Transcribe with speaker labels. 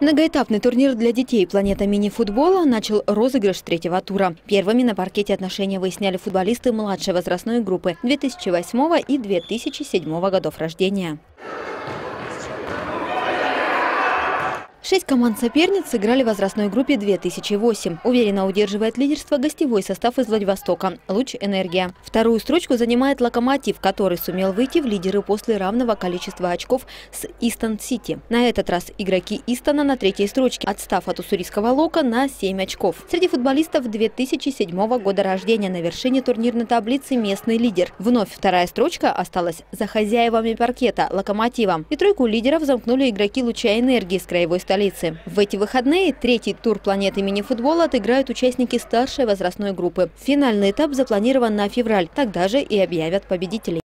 Speaker 1: Многоэтапный турнир для детей «Планета мини-футбола» начал розыгрыш третьего тура. Первыми на паркете отношения выясняли футболисты младшей возрастной группы 2008 и 2007 годов рождения. 6 команд соперниц сыграли в возрастной группе 2008. Уверенно удерживает лидерство гостевой состав из Владивостока «Луч Энергия». Вторую строчку занимает «Локомотив», который сумел выйти в лидеры после равного количества очков с Истон Сити. На этот раз игроки Истона на третьей строчке, отстав от уссурийского Лока на 7 очков. Среди футболистов 2007 года рождения на вершине турнирной таблицы местный лидер. Вновь вторая строчка осталась за хозяевами паркета «Локомотивом». И тройку лидеров замкнули игроки «Луча Энергии» с краевой столицы. В эти выходные третий тур «Планеты мини-футбола» отыграют участники старшей возрастной группы. Финальный этап запланирован на февраль. Тогда же и объявят победителей.